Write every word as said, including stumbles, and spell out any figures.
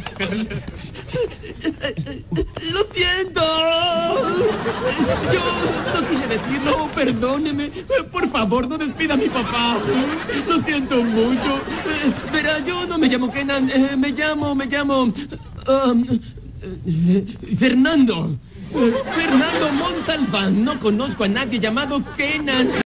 Lo siento. Yo no quise decirlo, perdóneme. Por favor, no despida a mi papá. Lo siento mucho. Verá, yo no me llamo Kenan, eh, me llamo, me llamo... um, eh, Fernando. Fernando Montalbán. No conozco a nadie llamado Kenan.